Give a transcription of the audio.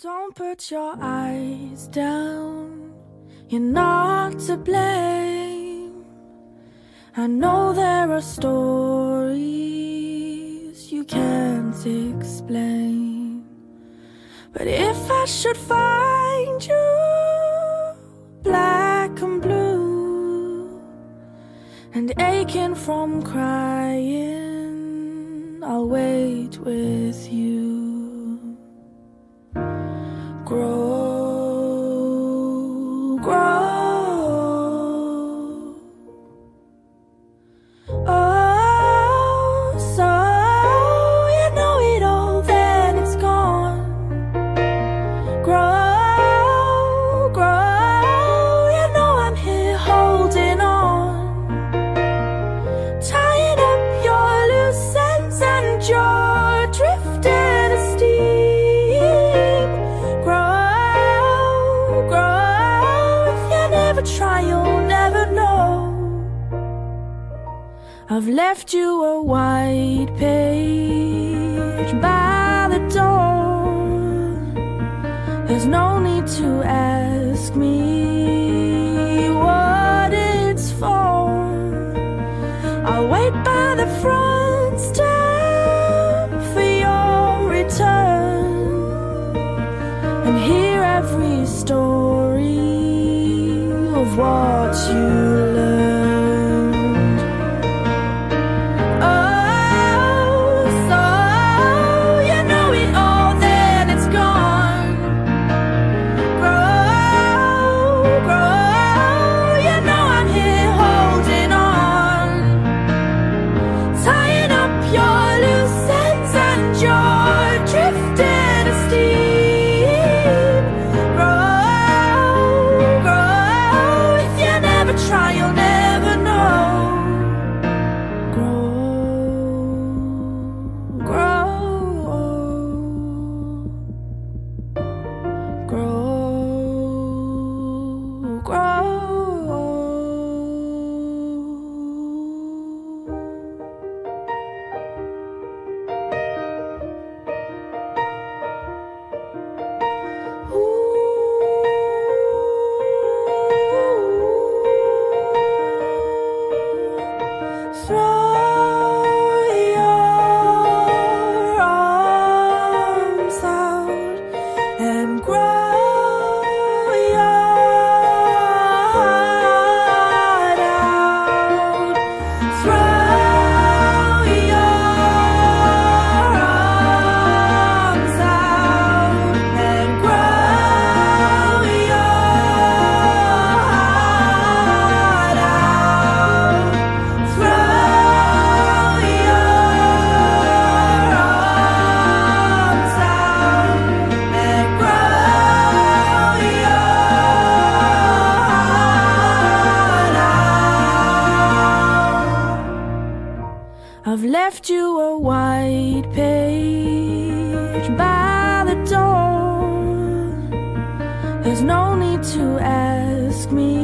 Don't put your eyes down, you're not to blame. I know there are stories you can't explain, but if I should find you black and blue and aching from crying, I'll wait with you. Grow, grow. Oh, so you know it all, then it's gone. Grow, grow. You know I'm here holding on, tying up your loose ends and you're drifting asleep. Try, you'll never know. I've left you a white page by the door. There's no need to ask me what it's for. I'll wait by the front step for your return and hear every story of what you learned. Oh, so you know it all, then it's gone. Grow, grow. You know I'm here holding on, tying up your loose ends and you're drifting asleep. Try, you'll never know. Grow, grow, grow, grow. Throw your arms out and grow your heart out. Throw your arms out and grow your heart out. I've left you a white page by the door. There's no need to ask me